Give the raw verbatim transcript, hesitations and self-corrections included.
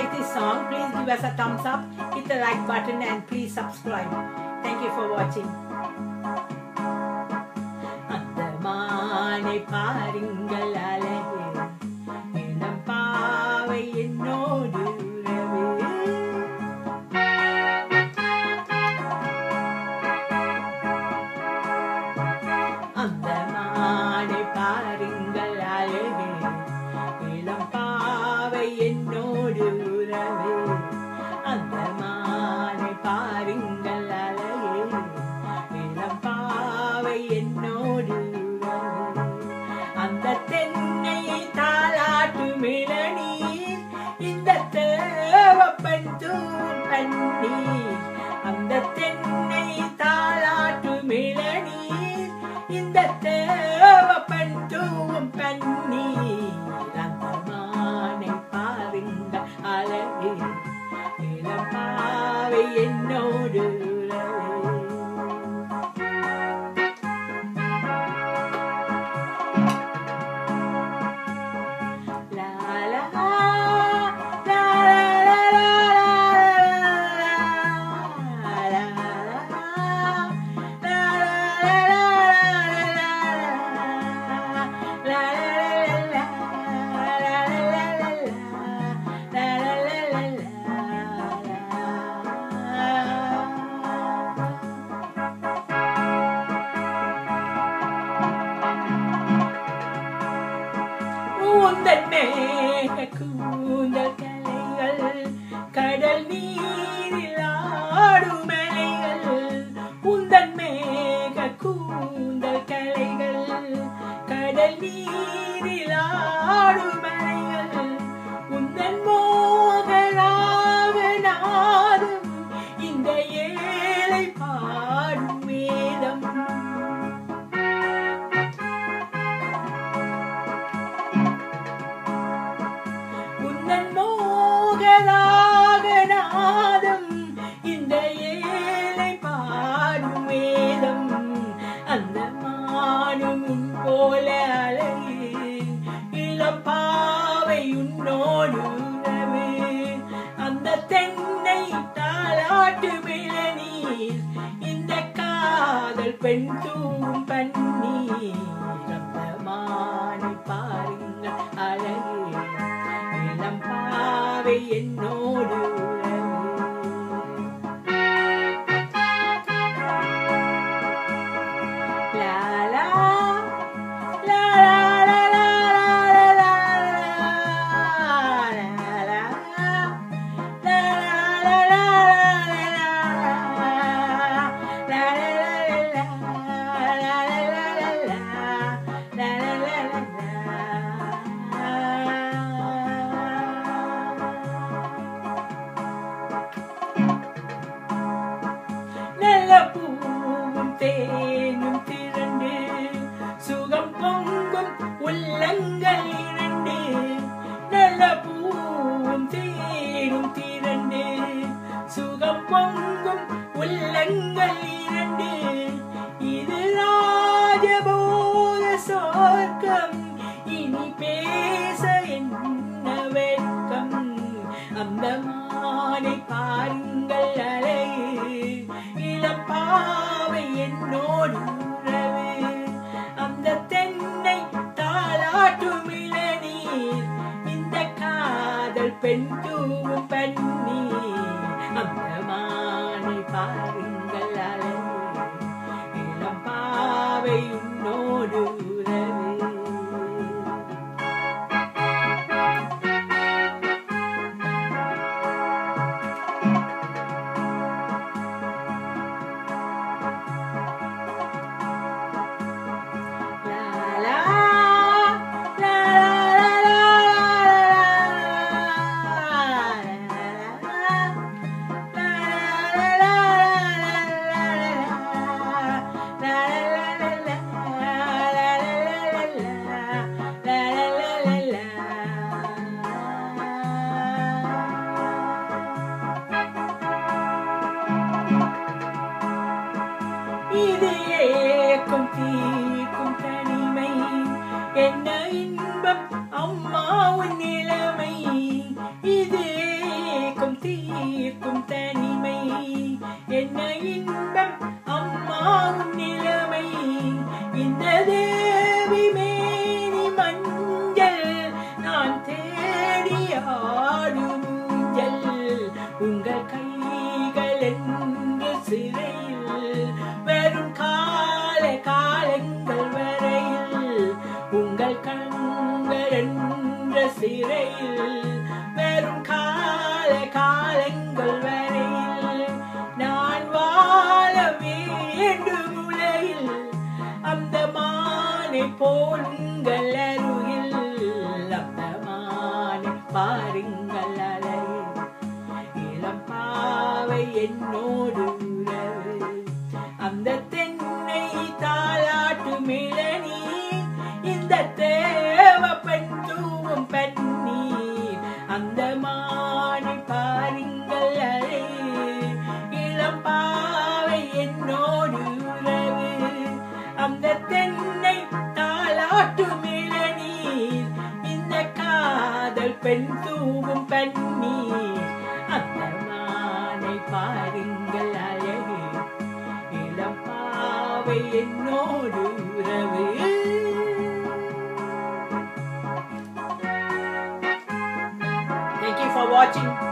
like this song, please give us a thumbs up, hit the like button and please subscribe. Thank you for watching. Antha Maanai Paarungal Azhagu, Ilam Paavai ennodu uravu. Antha Maanai Paarungal Azhagu, Ilam Paavai ennodu uravu. Antha Maanai Paarungal Azhagu, Ilam Paavai ennodu uravu. Antha தென்னை தாலாட்டும் இளநீர், இந்த தேவப்பன் தூம் பன்னீர். அந்த தென்னை தாலாட்டும் இளநீர், இந்த தேவப்பன் தூம் பன்னீர். அந்த மானை பாருங்கள் அழகு, இளம் பாவை என்னோடு உறவு. உந்தன் மேக கூந்தல் கலைகள், கடல் நீரில் ஆடும் அலைகள். உந்தன் மேக கூந்தல் கலைகள், கடல் நீரில் ஆடும் அலைகள். உந்தன் மோகராக நாதம், இந்த ஏழை பாடும் வேதம். உந்தன் மோகராக நாதம், இந்த ஏழை பாடும் வேதம். அந்த மானும் உன் போல அழகு, இளம் பாவை உன்னோடு உறவு. அந்த தென்னை தாலாட்டும் இளநீர், இந்த காதல் பெண் தூம் பன்னீர். அந்த மானை பாருங்கள் அழகு, இளம் பாவை என்னோடு உறவு. லா லா லா லா லா லா நல்ல பூவும் தேனும் திரண்டு, சுகம் பொங்கும் உள்ளங்கள் இரண்டு. நல்ல பூவும் தேனும் திரண்டு, சுகம் பொங்கும் உள்ளங்கள் இரண்டு. இது ராஜபோத சொர்க்கம், இனி பேச என்ன வெட்கம். அந்த மானை பாருங்கள் அழகு, இளம் பாவை என்னோடு உறவு. அந்த தென்னை தாலாட்டும் இளநீர், இந்த காதல் பெண் தூவும் பன்னீர். அந்த மானை பாருங்கள் அழகு, இளம் பாவை உன்னோடு உறவு. இது ஏக்கும் தீர்க்கும் தனிமை, என்ன இன்பம் அம்மா உன் நிலைமை. இது இருக்கும் தனிமை என்ன இன்பம் அம்மாவும் நிலைமை இந்த தேவி மேனி மஞ்சள் நான் தேடி ஆடும் ஊஞ்சல் உங்கள் கைகள் என்று சிறையில் வெறும் கால காலங்கள் வரையில் உங்கள் கண்கள் என்ற சிறையில் வெறும் கால காலங்கள் வரையில் நான் வாழ வேண்டும் உலகில் அந்த மானை போலுங்கள் அருகில் அந்த மானை பாருங்கள் அழகில் இளம் பாவை என்னோடு உறவு அந்த தென்னை தாலாட்டு மிளனி இந்த தேவ பெண் தூவும் பெண்ணீர் அந்த மானை பாருங்கள் அழகில் இளம் பாவை என்னோடு உறவு அந்த தென்னை தாலாட்டு மிளநீர் இந்த காதல் பெண் தூவும் பெண்ணீர் அந்த மானை பாருங்கள் அழகு இளம் பாவை என்னோடு உறவு. Thank you for watching.